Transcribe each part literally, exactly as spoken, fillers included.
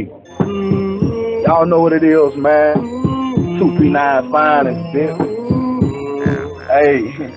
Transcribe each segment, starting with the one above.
Hey, y'all know what it is, man. two three nine fine and fit. Hey.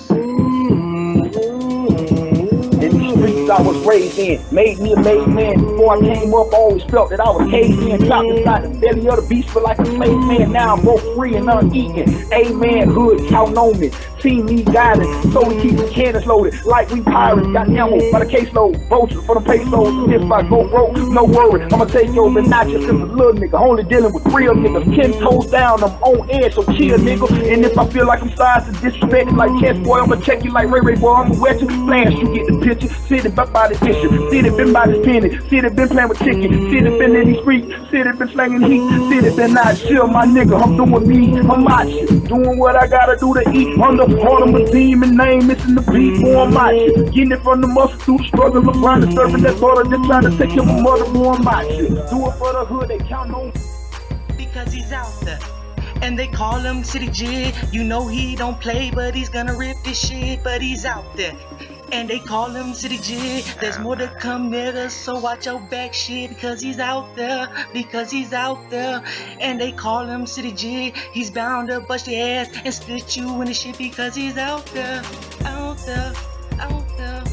In the streets I was raised in, made me a made man. Before I came up, I always felt that I was caged in, trapped inside the belly of the beast, feel like a slave man. Now I'm broke free and uneaten. Amen, hood, count on me. Team need guidance, so we keep the cannons loaded like we pirates. Got ammo by the caseload, vultures for the pesos. And if I go broke, no worry, I'ma take over, not just as a little nigga. Only dealing with real niggas, ten toes down, I'm on edge, so chill, nigga. And if I feel like I'm sized to disrespect, like Chess Boy, I'ma check you like Ray Ray, boy, I'ma wet you. Flash, you get the picture. City been by the issue, city been by this penny, city been playing with chicken, city been in these streets, city been slanging heat, city been not chill, my nigga. I'm doing me, I'm out shit, doing what I gotta do to eat. Under part of a demon name, missing the beat, boy, I'm out shit. Getting it from the muscle through the struggle of grinding, serving that daughter, just trying to take care of my mother, boy, I'm out shit. Do it for the hood, they count on. Because he's out there. And they call him City J. You know he don't play, but he's gonna rip this shit. But he's out there. And they call him City J. There's more to come, niggas, so watch your back shit. Because he's out there, because he's out there. And they call him City J. He's bound to bust your ass and split you in the shit because he's out there, out there, out there.